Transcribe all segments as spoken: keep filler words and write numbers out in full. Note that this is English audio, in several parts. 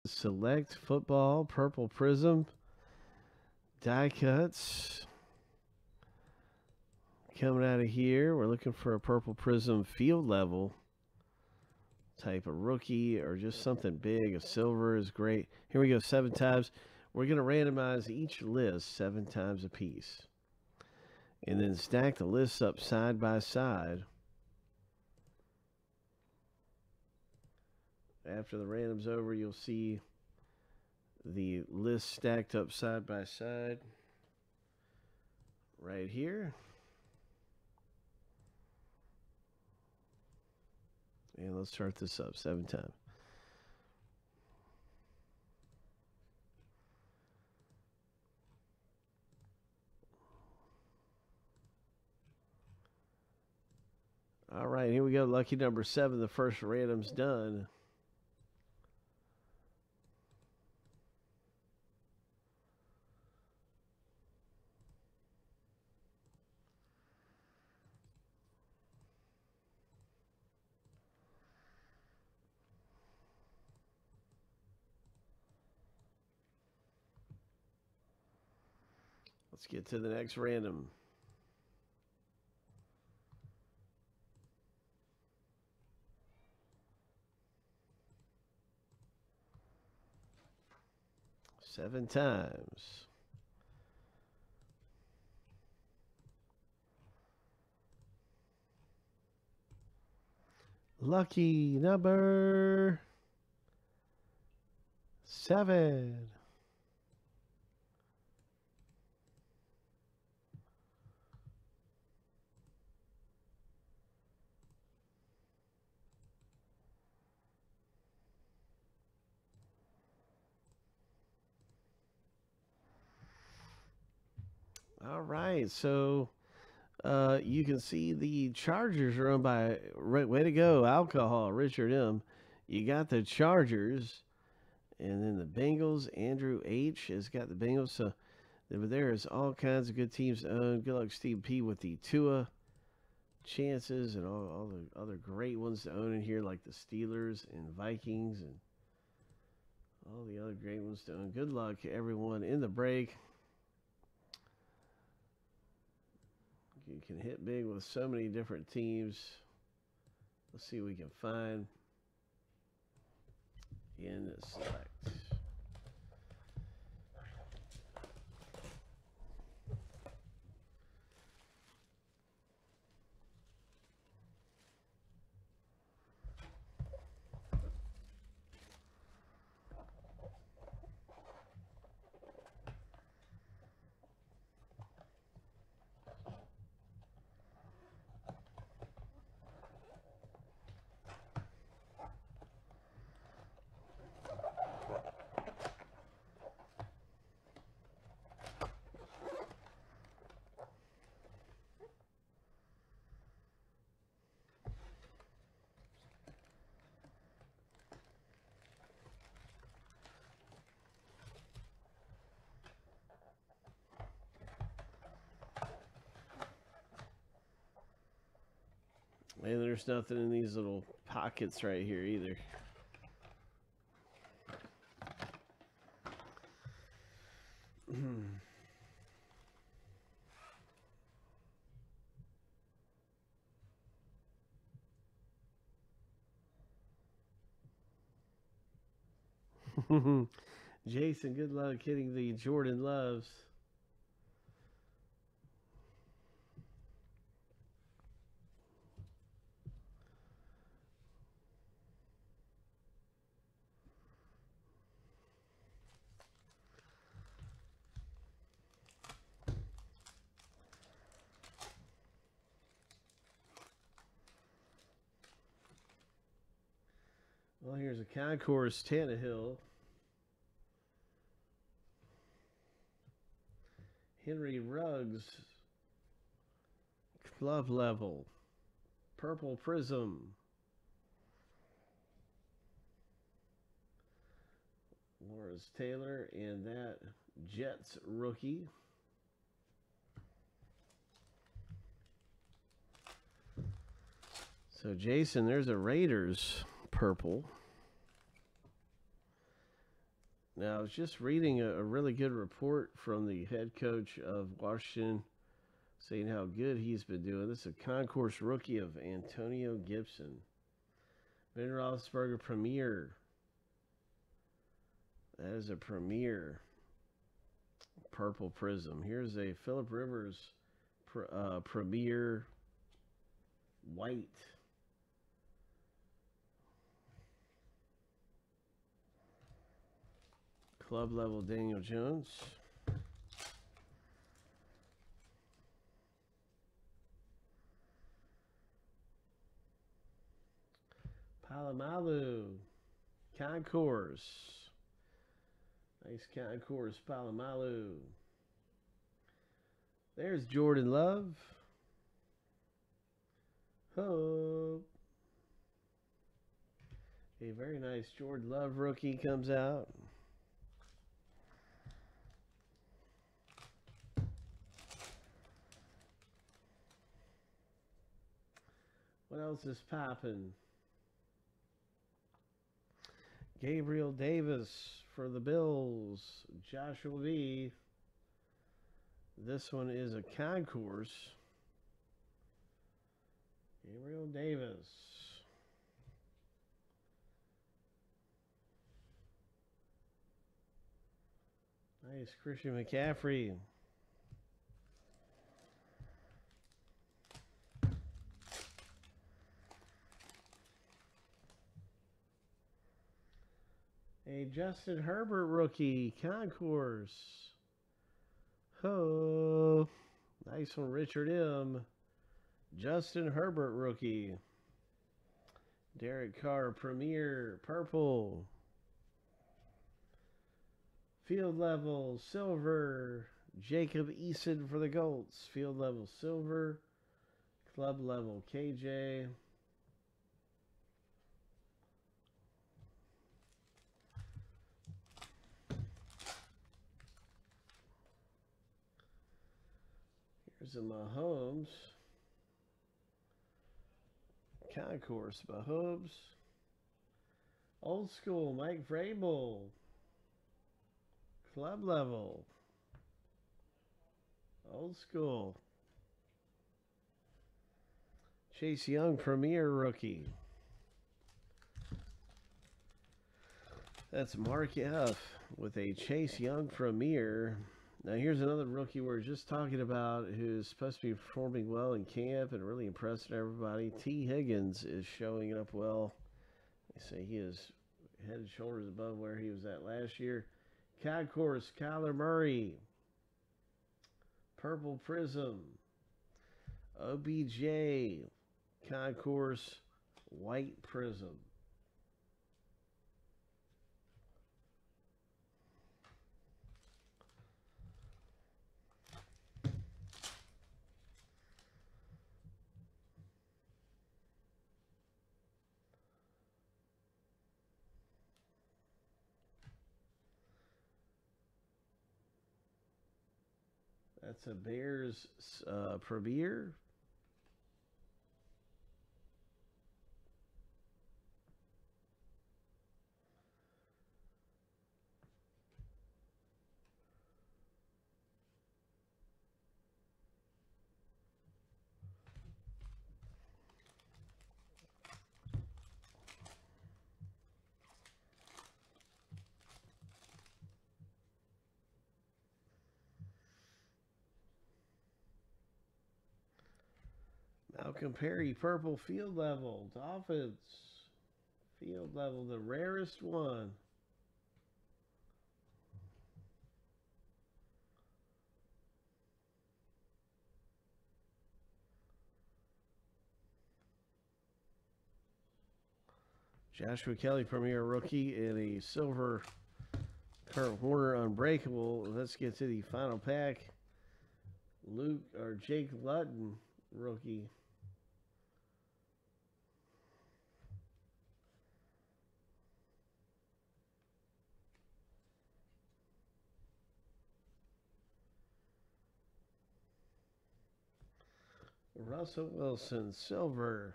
Select Football Purple Prizm die cuts coming out of here. We're looking for a Purple Prizm field level type of rookie or just something big. A silver is great. Here we go, seven times. We're going to randomize each list seven times a piece and then stack the lists up side by side. After the random's over, you'll see the list stacked up side by side right here. And let's start this up seven times. All right, here we go. Lucky number seven. The first random's done. Let's get to the next random. Seven times. Lucky number seven. All right, so uh, you can see the Chargers are owned by, way to go, Alcohol, Richard M. You got the Chargers, and then the Bengals. Andrew H. has got the Bengals. So there's all kinds of good teams to own. Good luck, Steve P. with the Tua chances and all, all the other great ones to own in here, like the Steelers and Vikings and all the other great ones to own. Good luck, everyone, in the break. You can hit big with so many different teams. Let's see what we can find in select. And there's nothing in these little pockets right here either. Jason, good luck hitting the Jordan Loves. Well, here's a Concourse Tannehill. Henry Ruggs. Club level. Purple Prizm. Lawrence Taylor and that Jets rookie. So, Jason, there's a Raiders purple. Now, I was just reading a, a really good report from the head coach of Washington saying how good he's been doing. This is a concourse rookie of Antonio Gibson. Ben Roethlisberger Premier. That is a Premier purple Prizm. Here's a Phillip Rivers uh, Premier white. Club level Daniel Jones. Palomalu. Concourse. Nice Concourse Palomalu. There's Jordan Love. Hope. A very nice Jordan Love rookie comes out. What else is popping? Gabriel Davis for the Bills. Joshua V. This one is a concourse. Gabriel Davis. Nice Christian McCaffrey. A Justin Herbert rookie, concourse. Ho. Nice one, Richard M. Justin Herbert rookie. Derek Carr, Premier, purple. Field level, silver. Jacob Eason for the Colts. Field level, silver. Club level, K J. Here's a Mahomes. Concourse Mahomes. Old school Mike Vrabel. Club level. Old school. Chase Young Premier rookie. That's Mark F with a Chase Young Premier. Now here's another rookie we're just talking about who's supposed to be performing well in camp and really impressing everybody. T. Higgins is showing up well. They say he is head and shoulders above where he was at last year. Concourse, Kyler Murray. Purple Prizm. O B J. Concourse, white Prizm. That's a Bears uh, Premier. Malcolm Perry, purple field level. Dolphins. Field level, the rarest one. Joshua Kelly, Premier rookie, and a silver Kurt Warner Unbreakable. Let's get to the final pack. Luke or Jake Luton, rookie. Russell Wilson, silver.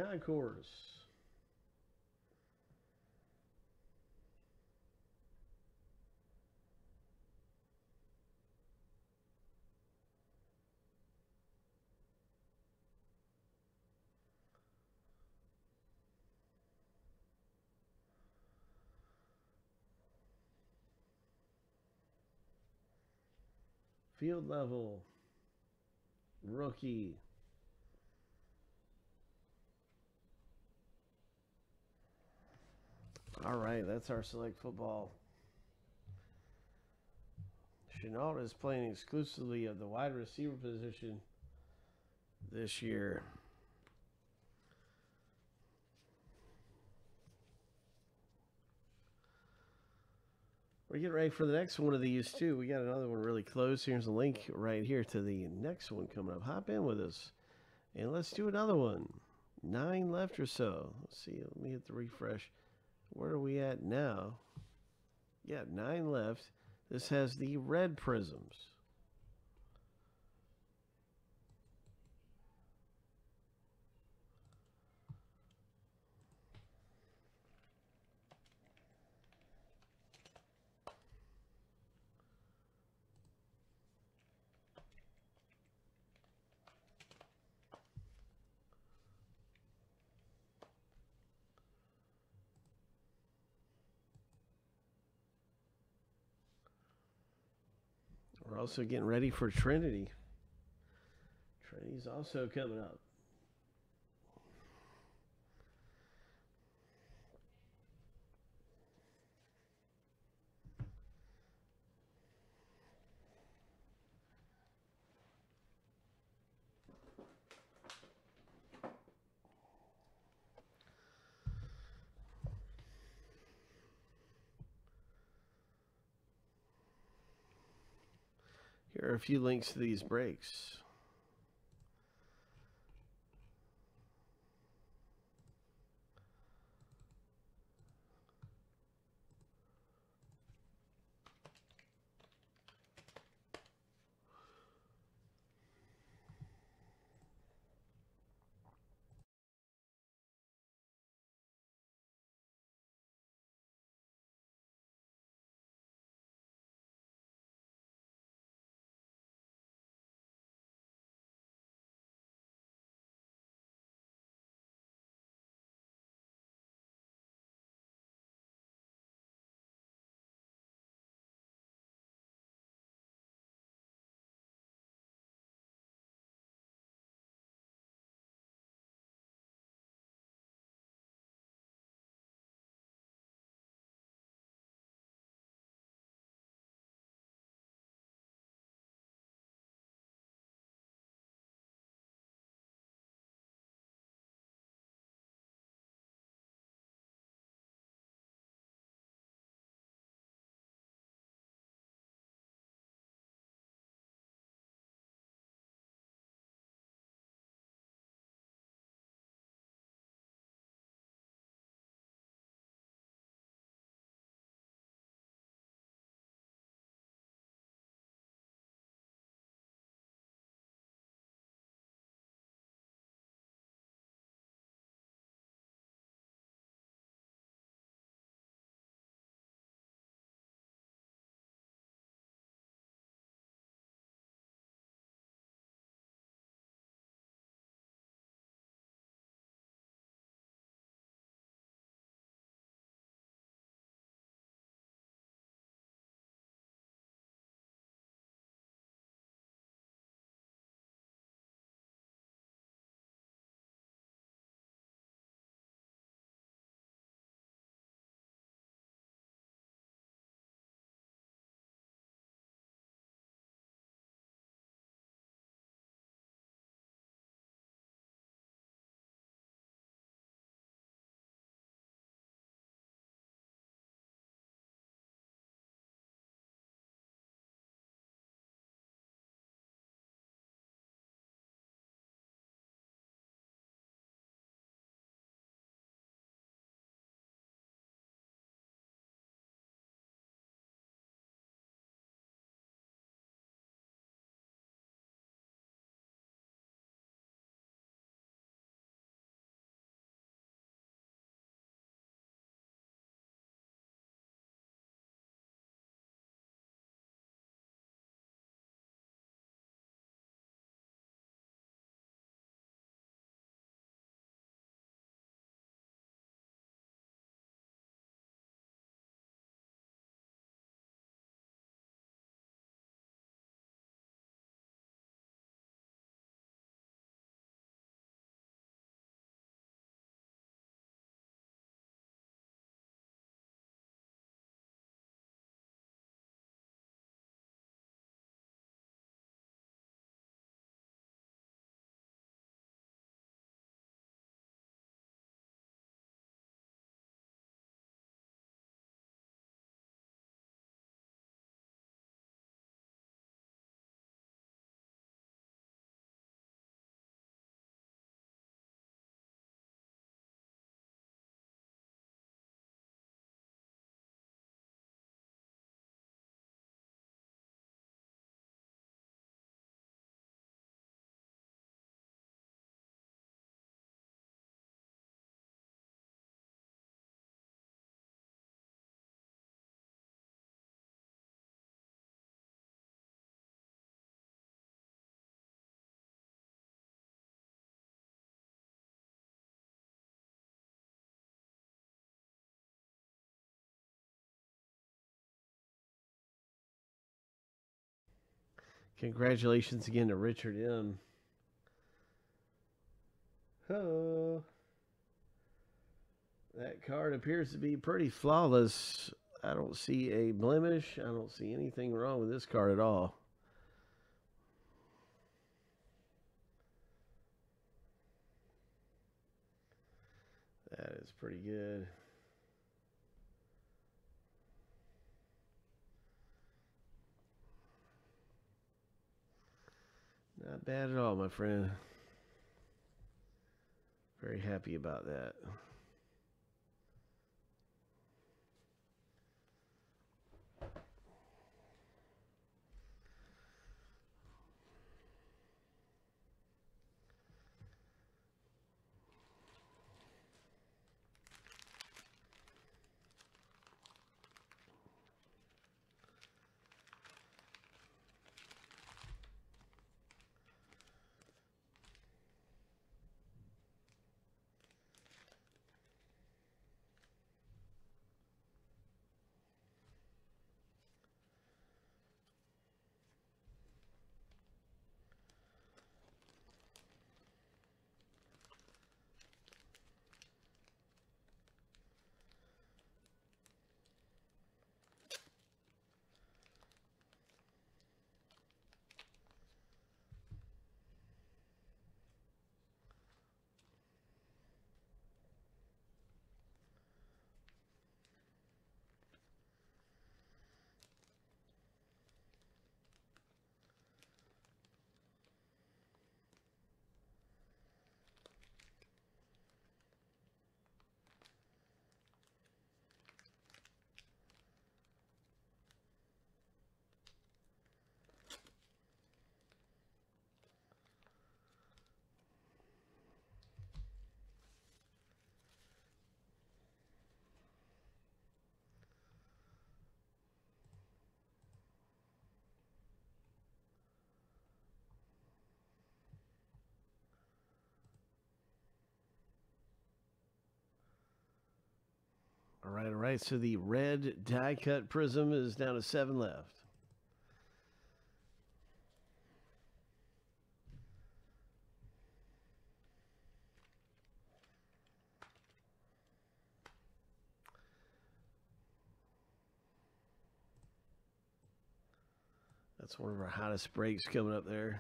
Concourse. Field level. Rookie. All right, that's our select football. Chenault is playing exclusively of the wide receiver position this year. We're getting ready for the next one of these, too. We got another one really close. Here's a link right here to the next one coming up. Hop in with us, and let's do another one. Nine left or so. Let's see. Let me hit the refresh. Where are we at now? Yeah, nine left. This has the red prisms. We're also getting ready for Trinity. Trinity's also coming up. Here are a few links to these breaks. Congratulations again to Richard M. Oh, that card appears to be pretty flawless. I don't see a blemish. I don't see anything wrong with this card at all. That is pretty good. Not bad at all, my friend. Very happy about that. All right, all right. So the red die cut Prizm is down to seven left. That's one of our hottest breaks coming up there.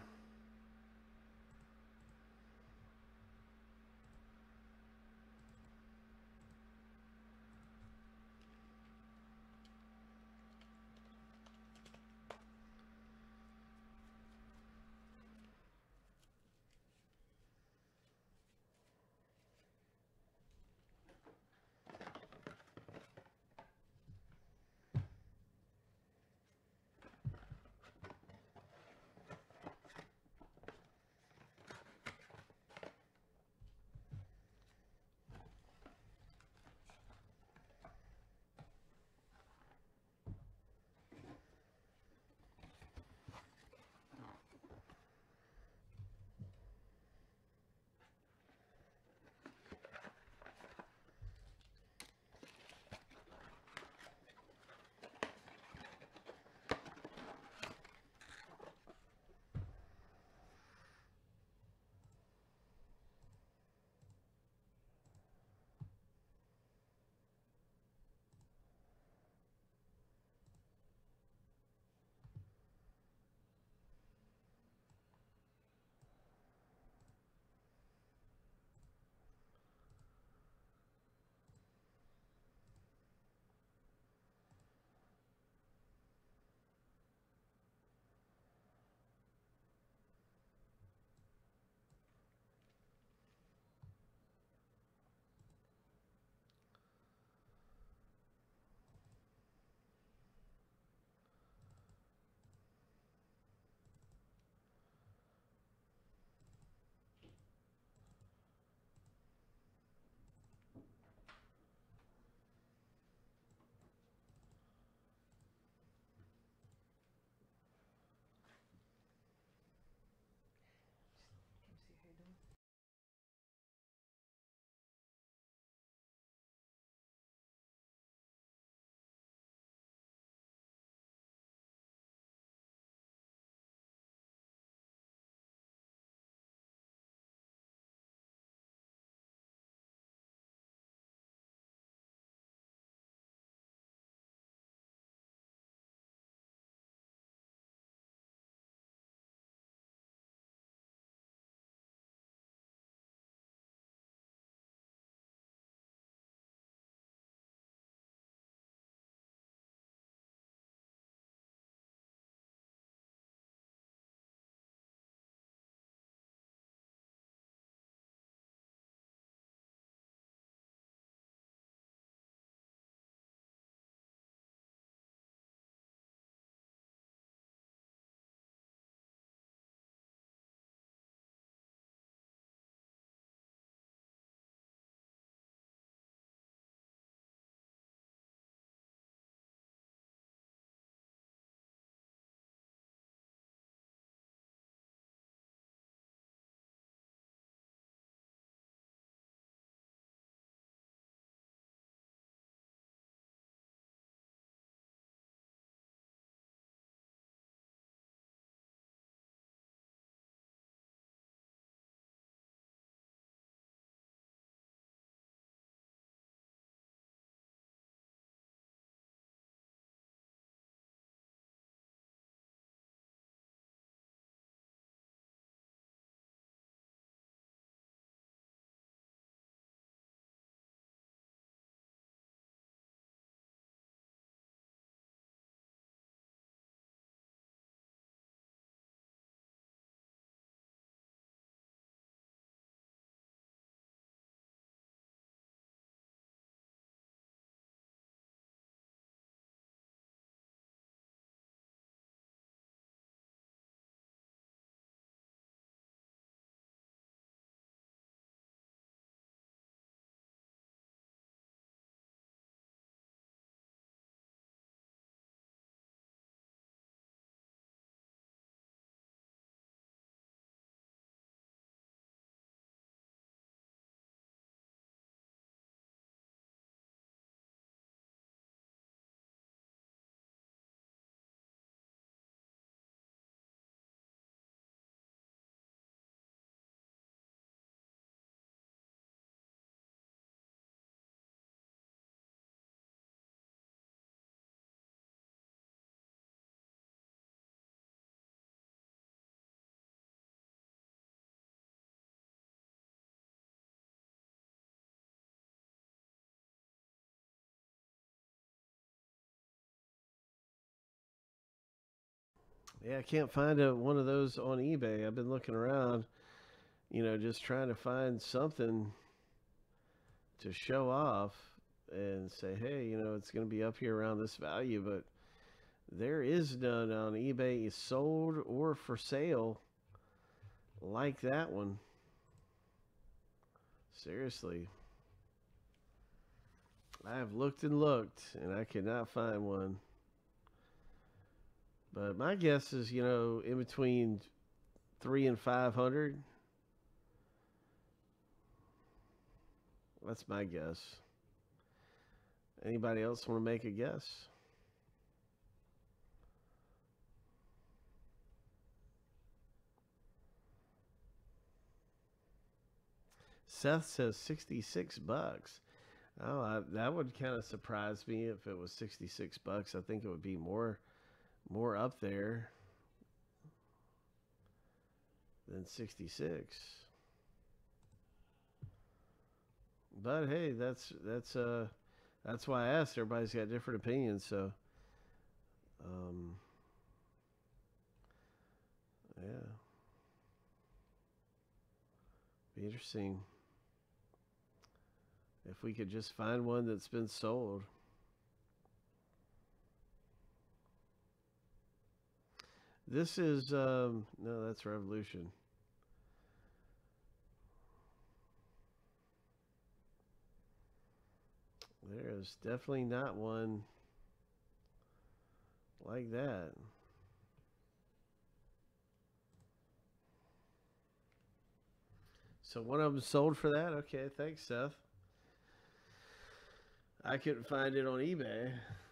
Yeah, I can't find a, one of those on eBay. I've been looking around, you know, just trying to find something to show off and say, hey, you know, it's going to be up here around this value, but there is none on eBay sold or for sale like that one. Seriously. I have looked and looked, and I cannot find one. But my guess is, you know, in between three and five hundred. That's my guess. Anybody else want to make a guess? Seth says sixty-six bucks. Oh, I, that would kind of surprise me if it was sixty-six bucks. I think it would be more more up there than sixty-six. But hey, that's that's uh that's why I asked. Everybody's got different opinions, so um yeah. Be interesting if we could just find one that's been sold. This is um no, that's Revolution. There is definitely not one like that. So one of them sold for that? Okay, thanks, Seth. I couldn't find it on eBay.